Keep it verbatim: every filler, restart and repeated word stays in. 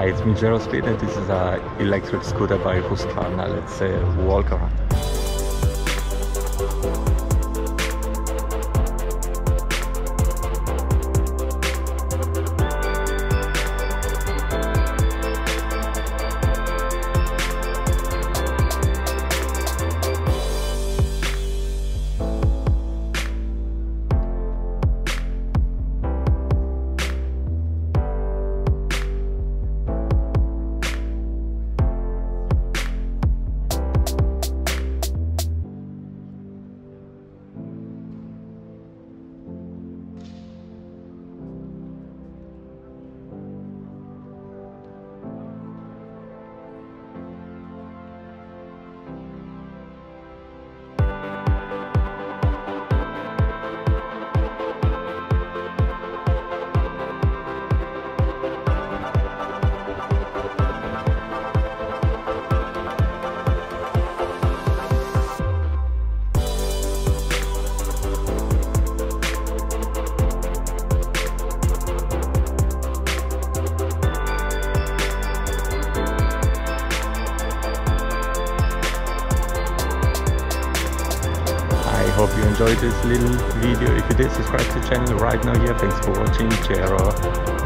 Hi, it's me, JAROspeed, and this is an electric scooter by Husqvarna, let's say walkaround. I hope you enjoyed this little video. If you did, subscribe to the channel right now here. Thanks for watching. JARO.